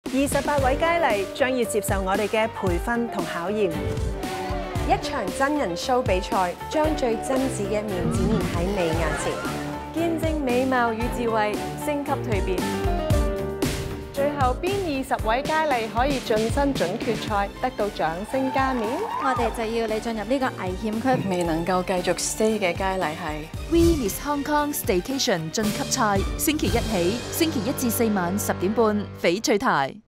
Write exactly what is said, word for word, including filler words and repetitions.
二十八位佳麗將要接受我哋嘅培訓同考驗。 一場真人 show 比賽，將最真摯嘅一面展現喺你眼前，見證美貌與智慧升級蛻變。 最後邊二十位佳麗可以晉身準決賽，得到掌聲加冕？ 我哋就要你進入呢個危險區。 未能夠繼續 stay 嘅佳麗係 We Miss Hong Kong Staycation 晉級賽，星期一起，星期一至四晚十點半，翡翠台。